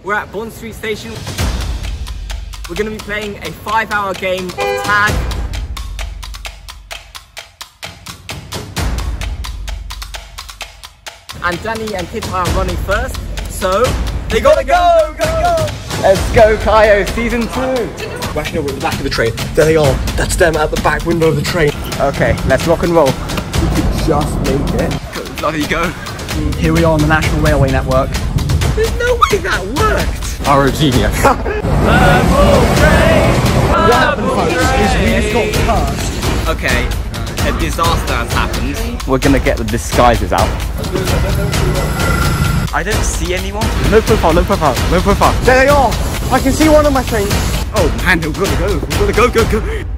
We're at Bond Street Station. We're going to be playing a 5-hour game of tag. And Danny and Kit are running first, so they gotta go! Let's go, Kaio, season 2! Actually, no, we're at the back of the train. There they are. That's them at the back window of the train. Okay, let's rock and roll. We could just make it. There you go. Here we are on the National Railway Network. There's no way that worked! Our genius. What happened, folks, is we just got cursed. Okay, a disaster has happened. We're gonna get the disguises out. I don't see anyone. No profile, no profile, no profile. There they are! I can see one on my train. Oh man, we've gotta go. We've gotta go.